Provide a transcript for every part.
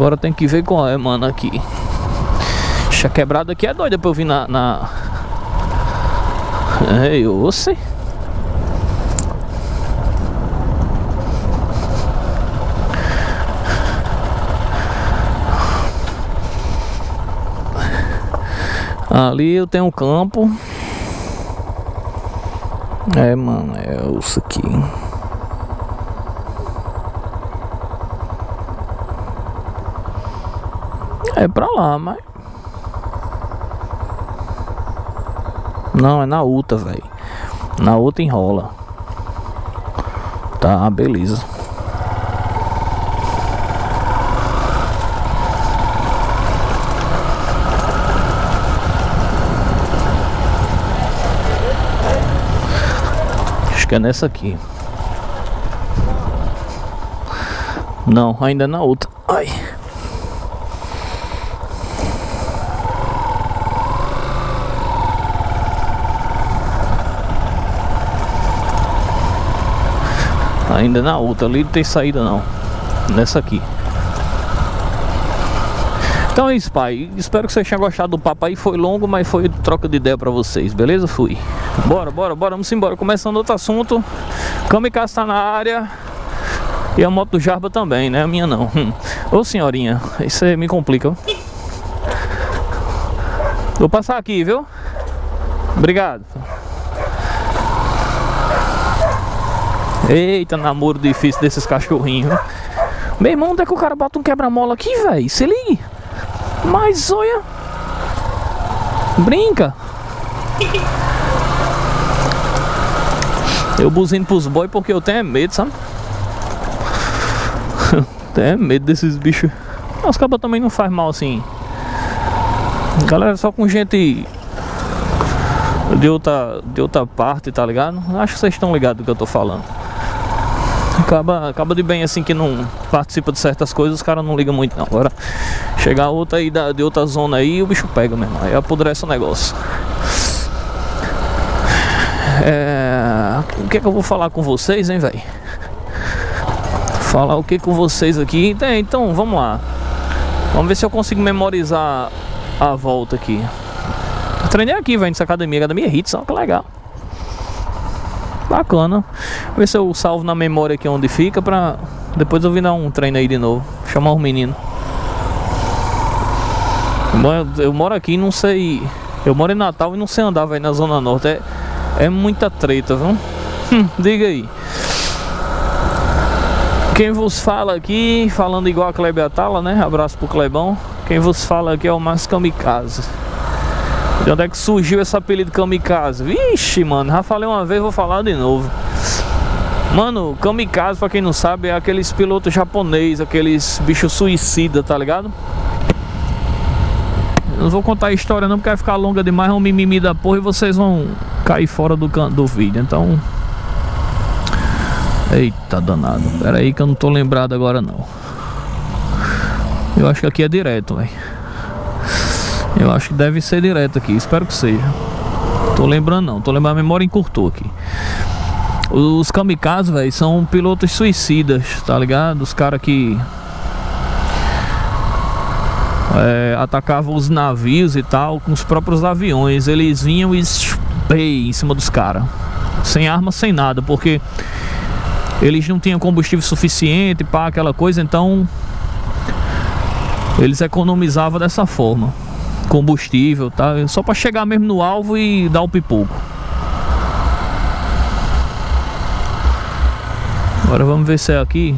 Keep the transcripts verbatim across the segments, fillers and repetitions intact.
Agora tem que ver qual é, mano, aqui. Essa quebrada aqui é doida pra eu vir na... na... Ei, você... Ali eu tenho um campo. É, mano, é isso aqui. É pra lá, mas... Não, é na Uta, velho. Na Uta enrola. Tá, beleza. Acho que é nessa aqui. Não, ainda é na Uta. Ai. Ainda na outra, ali não tem saída não. Nessa aqui. Então é isso, pai. Espero que vocês tenham gostado do papo aí. Foi longo, mas foi troca de ideia pra vocês, beleza? Fui. Bora, bora, bora, vamos embora. Começando outro assunto. Kamikaze tá na área. E a moto do Jarba também, né? A minha não. Hum. Ô senhorinha, isso aí me complica. Vou passar aqui, viu? Obrigado. Eita, namoro difícil desses cachorrinhos. Meu irmão, onde é que o cara bota um quebra-mola aqui, velho? Se liga. Mas olha. Brinca. Eu buzino pros boys porque eu tenho medo, sabe? Tenho medo desses bichos. Os cabas também não faz mal assim. Galera, só com gente de outra, de outra parte, tá ligado? Acho que vocês estão ligados do que eu tô falando. Acaba, acaba de bem assim que não participa de certas coisas, os caras não ligam muito não. Agora chegar outra aí da, de outra zona aí, o bicho pega mesmo. Aí apodrece o negócio. É... O que é que eu vou falar com vocês, hein, velho? Falar o que com vocês aqui. É, então, vamos lá. Vamos ver se eu consigo memorizar a volta aqui. Eu treinei aqui, velho, nessa academia. Academia Hits, olha que legal. Bacana. Vou ver se eu salvo na memória aqui onde fica, pra depois eu vir dar um treino aí de novo. Chamar os meninos. Eu moro aqui e não sei. Eu moro em Natal e não sei andar, velho, na Zona Norte. É, é muita treta, viu? Hum, diga aí. Quem vos fala aqui, falando igual a Kleber Atala, né? Abraço pro Clebão. Quem vos fala aqui é o Márcio Kamikaze. De onde é que surgiu esse apelido Kamikaze? Vixe, mano, já falei uma vez, vou falar de novo. Mano, Kamikaze, pra quem não sabe, é aqueles pilotos japoneses, aqueles bichos suicida, tá ligado? Eu não vou contar a história não, porque vai ficar longa demais, é um mimimi da porra e vocês vão cair fora do, do vídeo, então... Eita danado, pera aí que eu não tô lembrado agora não. Eu acho que aqui é direto, velho. Eu acho que deve ser direto aqui, espero que seja. Tô lembrando não, tô lembrando, a memória encurtou aqui. Os kamikazes, velho, são pilotos suicidas, tá ligado? Os caras que é, atacavam os navios e tal com os próprios aviões. Eles vinham e pei, em cima dos caras, sem arma, sem nada, porque eles não tinham combustível suficiente para aquela coisa, então eles economizavam dessa forma, combustível, tá? Só para chegar mesmo no alvo e dar o pipoco. Agora vamos ver se é aqui.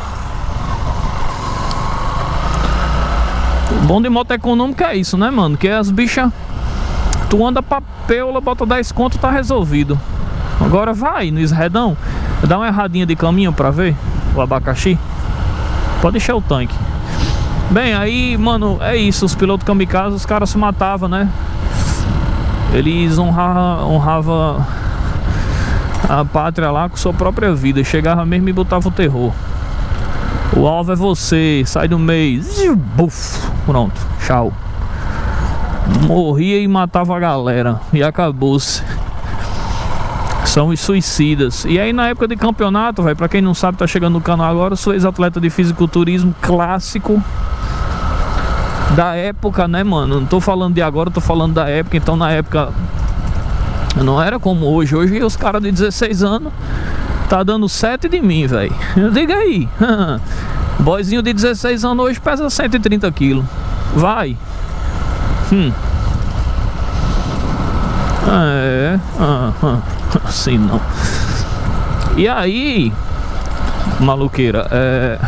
O bom de moto econômica é isso, né, mano? Que as bichas, tu anda pra peula, bota dez conto, tá resolvido. Agora vai no esredão, dá uma erradinha de caminho pra ver o abacaxi. Pode deixar o tanque. Bem, aí, mano, é isso. Os pilotos kamikaze, os caras se matavam, né? Eles honravam honrava a pátria lá com sua própria vida. Chegava mesmo e botava o terror. O alvo é você, sai do meio. Buf, pronto, tchau. Morria e matava a galera. E acabou-se. São os suicidas. E aí na época de campeonato, velho, pra quem não sabe, tá chegando no canal agora, eu sou ex-atleta de fisiculturismo clássico. da época, né, mano? Não tô falando de agora, eu tô falando da época. Então na época não era como hoje. Hoje os caras de dezesseis anos tá dando sete de mim, velho. Diga aí. Boyzinho de dezesseis anos hoje pesa cento e trinta quilos. Vai. Hum. É. Ah, ah, assim não. E aí, maluqueira, é.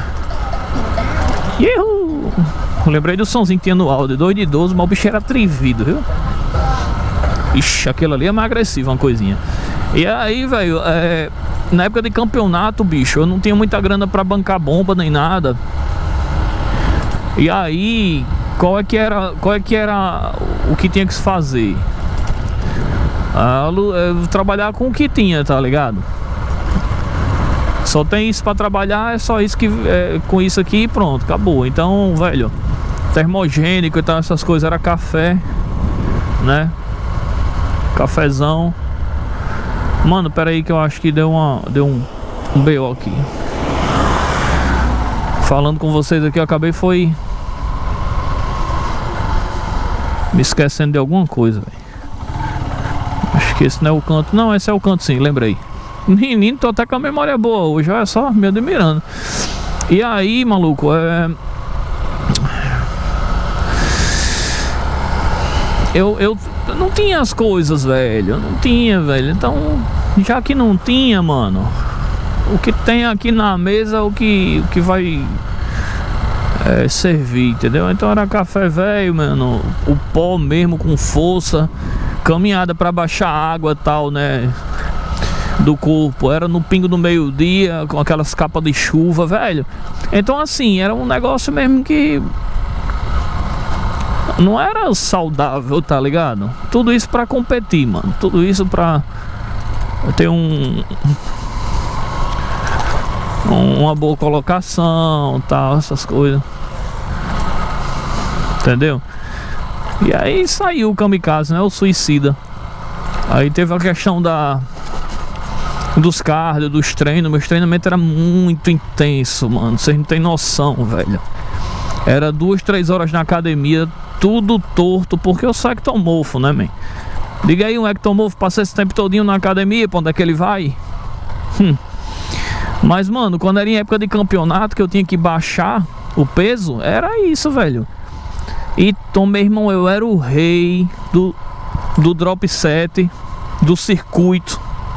Ihu! Lembrei do somzinho que tinha no áudio. dois de doze, mas o bicho era atrevido, viu? Ixi, aquele ali é mais agressivo, uma coisinha. E aí, velho, é. Na época de campeonato, bicho, eu não tinha muita grana pra bancar bomba nem nada. E aí, qual é que era, qual é que era o que tinha que se fazer? Ah, trabalhar com o que tinha, tá ligado? Só tem isso pra trabalhar, é só isso que é, com isso aqui e pronto, acabou. Então, velho, termogênico e tal, essas coisas, era café, né? Cafezão. Mano, pera aí que eu acho que deu uma deu um, um B O aqui. Falando com vocês aqui, eu acabei foi me esquecendo de alguma coisa, velho. Acho que esse não é o canto. Não, esse é o canto sim, lembrei. Menino, tô até com a memória boa hoje, olha só, me admirando. E aí, maluco, é... Eu, eu não tinha as coisas, velho. Não tinha, velho. Então, já que não tinha, mano, o que tem aqui na mesa é o que, o que vai é, servir, entendeu? Então era café velho, mano. O pó mesmo com força. Caminhada pra baixar a água e tal, né? Do corpo. Era no pingo do meio-dia, com aquelas capas de chuva, velho. Então, assim, era um negócio mesmo que não era saudável, tá ligado? Tudo isso pra competir, mano. Tudo isso pra ter um, um uma boa colocação, tal, essas coisas. Entendeu? E aí saiu o kamikaze, né? O suicida. Aí teve a questão da dos cardio, dos treinos. Meus treinamentos eram muito intenso, mano. Vocês não tem noção, velho. Era duas, três horas na academia, tudo torto, porque eu sou ectomorfo, né, man? Diga aí, um ectomorfo passa esse tempo todinho na academia, pra onde é que ele vai? Hum. Mas, mano, quando era em época de campeonato, que eu tinha que baixar o peso, era isso, velho. Então, meu irmão, eu era o rei do, do drop set, do circuito.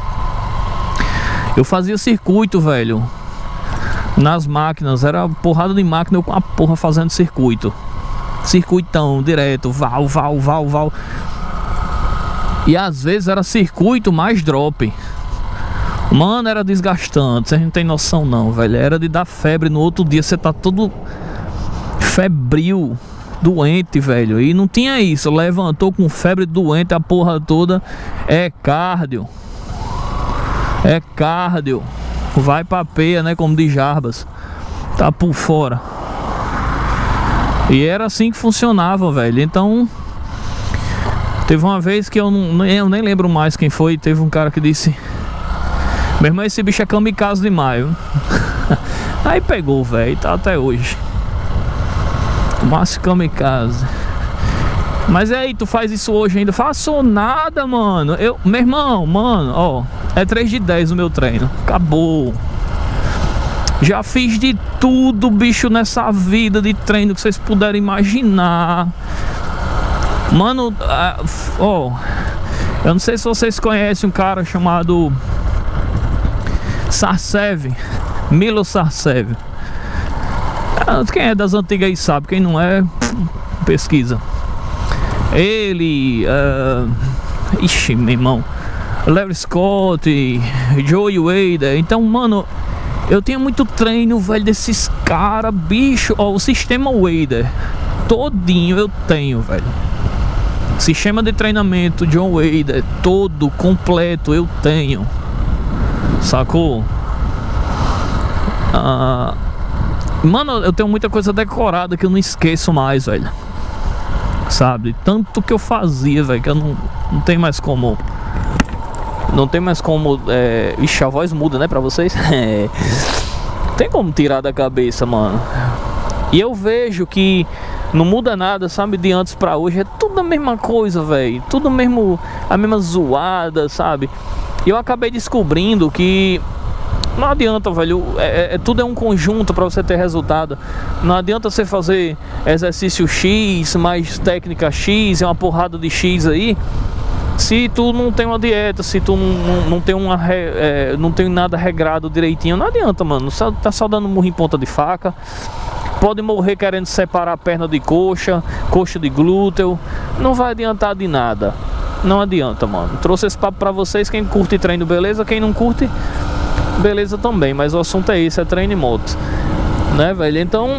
Eu fazia circuito, velho, nas máquinas, era porrada de máquina, eu com a porra fazendo circuito. Circuitão, direto, val, val, val, val. E às vezes era circuito mais drop. Mano, era desgastante, vocês não tem noção não, velho. Era de dar febre no outro dia, você tá todo febril, doente, velho. E não tinha isso, levantou com febre, doente, a porra toda. É cardio. É cardio. Vai pra peia, né, como de Jarbas. Tá por fora. E era assim que funcionava, velho. Então, teve uma vez que eu não eu nem lembro mais quem foi. Teve um cara que disse: meu irmão, esse bicho é kamikaze demais. Aí pegou, velho, tá até hoje. Márcio kamikaze. Mas aí, tu faz isso hoje ainda? Faço nada, mano. Eu, meu irmão, mano, ó, é três de dez o meu treino. Acabou. Já fiz de tudo, bicho, nessa vida de treino que vocês puderem imaginar. Mano, ó, eu não sei se vocês conhecem um cara chamado Sarcev, Milo Sarcev. Quem é das antigas aí sabe, quem não é, pesquisa. Ele, uh, ixi, meu irmão, Larry Scott, Joey Wade. Então, mano, eu tenho muito treino, velho, desses caras, bicho. Ó, o sistema Wader todinho eu tenho, velho. Sistema de treinamento John Wader todo, completo, eu tenho. Sacou? Ah, mano, eu tenho muita coisa decorada que eu não esqueço mais, velho. Sabe? Tanto que eu fazia, velho, que eu não, não tem mais como. Não tem mais como. É... Ixi, a voz muda, né, pra vocês? Tem como tirar da cabeça, mano. E eu vejo que Não muda nada, sabe, de antes pra hoje. É tudo a mesma coisa, velho. Tudo mesmo, a mesma zoada, sabe? E eu acabei descobrindo que não adianta, velho. É, é, tudo é um conjunto pra você ter resultado. Não adianta você fazer exercício X, mais técnica X, é uma porrada de X aí, se tu não tem uma dieta, se tu não, não, não tem uma é, não tem nada regrado direitinho. Não adianta, mano. Só, tá só dando murro em ponta de faca. Pode morrer querendo separar a perna de coxa, coxa de glúteo. Não vai adiantar de nada. Não adianta, mano. Trouxe esse papo pra vocês. Quem curte treino, beleza. Quem não curte, beleza também. Mas o assunto é esse, é treino e moto, né, velho? Então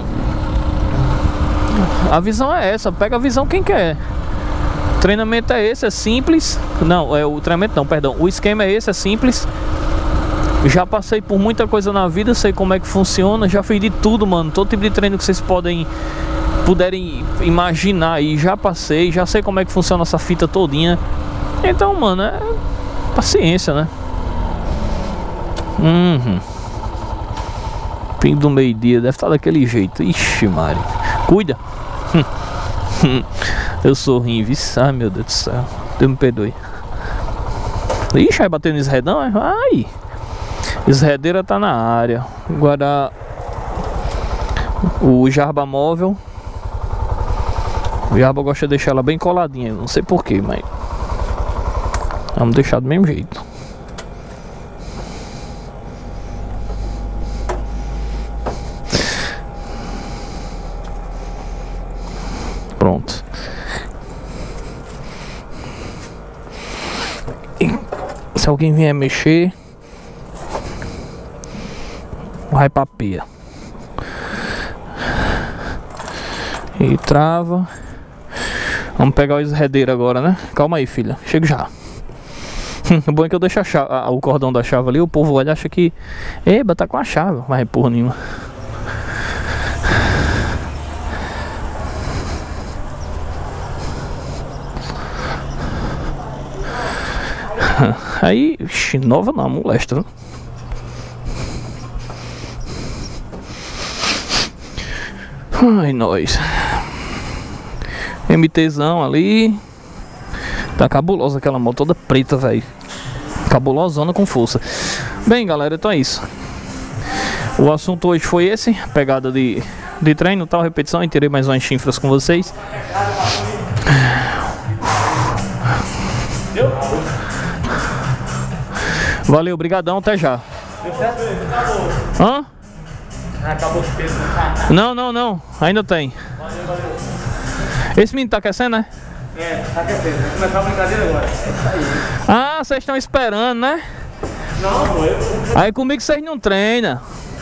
a visão é essa. Pega a visão quem quer. O treinamento é esse, é simples. Não, é o treinamento não, perdão. O esquema é esse, é simples. Já passei por muita coisa na vida, sei como é que funciona. Já fiz de tudo, mano. Todo tipo de treino que vocês podem puderem imaginar aí, já passei. Já sei como é que funciona essa fita todinha. Então, mano, é paciência, né? Uhum. Fim do meio-dia, deve estar daquele jeito. Ixi, Mari. Cuida. Eu sou ruim, viu? Ai, meu Deus do céu. Deus me perdoe. Ixi, vai bater no esredão, é? Ai. Esredeira tá na área. Agora o Jarba móvel. O Jarba gosta de deixar ela bem coladinha. Não sei porquê, mas vamos deixar do mesmo jeito. Pronto. E se alguém vier mexer, vai pra pia. E trava. Vamos pegar o esredeiro agora, né? Calma aí, filha. Chego já. O bom é que eu deixo a chave, a, o cordão da chave ali. O povo olha e acha que... Eba, tá com a chave. Mas porra nenhuma. Aí, ixi, nova não, molesta, né? Ai, nós. MTzão ali. Tá cabulosa aquela moto toda preta, velho. Cabulosona com força. Bem, galera, então é isso. O assunto hoje foi esse. Pegada de, de treino, tal, repetição. E tirei mais umas chifras com vocês. Valeu, obrigadão, até já. Hã? Acabou os pesos. Não, não, não. Ainda tem. Valeu, valeu. Esse menino tá aquecendo, né? É, tá aquecendo. Vai começar a brincadeira agora. É isso aí. Ah, vocês estão esperando, né? Não, eu. Aí comigo vocês não treinam.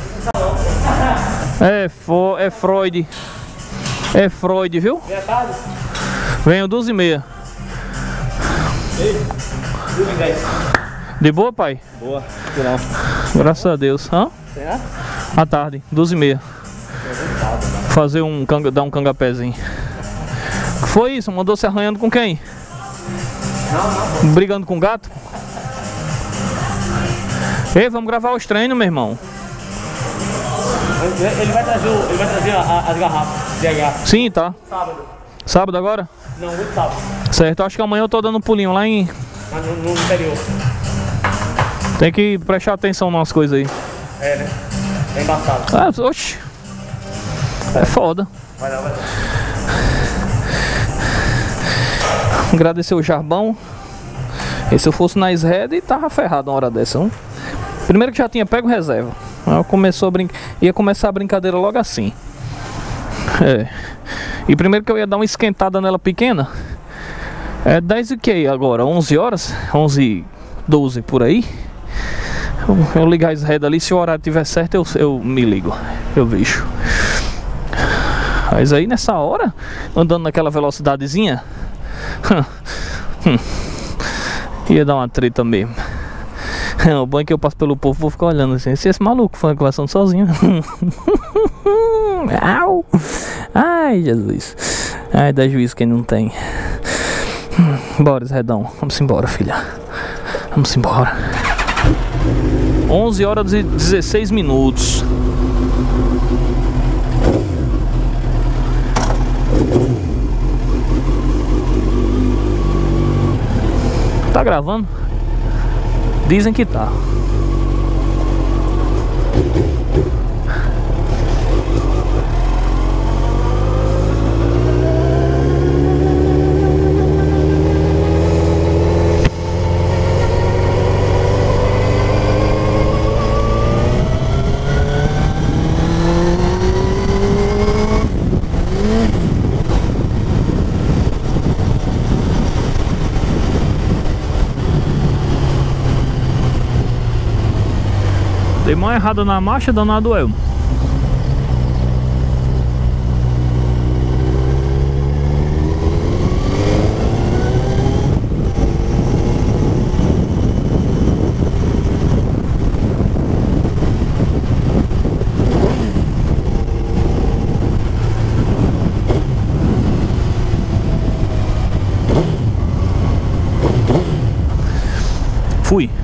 É, fo é Freud. É Freud, viu? Vem à tarde? Venho duas e meia. Ei, duas e dez. De boa, pai? Boa, não. Graças a Deus. Hã? Tem nada? À tarde, duas e meia. Fazer um canga, dar um cangapézinho. Foi isso? Mandou se arranhando com quem? Não, não. Brigando com o gato? Ei, vamos gravar os treinos, meu irmão. Ele vai trazer, o, ele vai trazer a, a, as garrafas de H. Sim, tá. Sábado. Sábado agora? Não, muito sábado. Certo, acho que amanhã eu tô dando um pulinho lá em... Mas no, no interior. Tem que prestar atenção nas coisas aí. É, né? É embaçado. Ah, oxi. É foda. Vai lá, vai lá. Agradecer o Jarbão. E se eu fosse na Sred, tava ferrado uma hora dessa. Não? Primeiro que já tinha pego reserva. Aí começou a brin... ia começar a brincadeira logo assim. É. E primeiro que eu ia dar uma esquentada nela pequena. É dez e que agora? onze horas? onze, doze por aí. Eu, eu ligar a Sred ali, se o horário tiver certo, eu, eu me ligo. Eu vejo. Mas aí nessa hora, andando naquela velocidadezinha, ia dar uma treta mesmo. O bom é que eu passo pelo povo, vou ficar olhando assim. Se esse maluco foi conversando sozinho. Au. Ai, Jesus. Ai, dá juízo quem não tem. Bora, Redão. Vamos embora, filha. Vamos embora. onze horas e dezesseis minutos. Tá gravando? Dizem que tá. Dei mão errada na marcha, danado eu. Fui.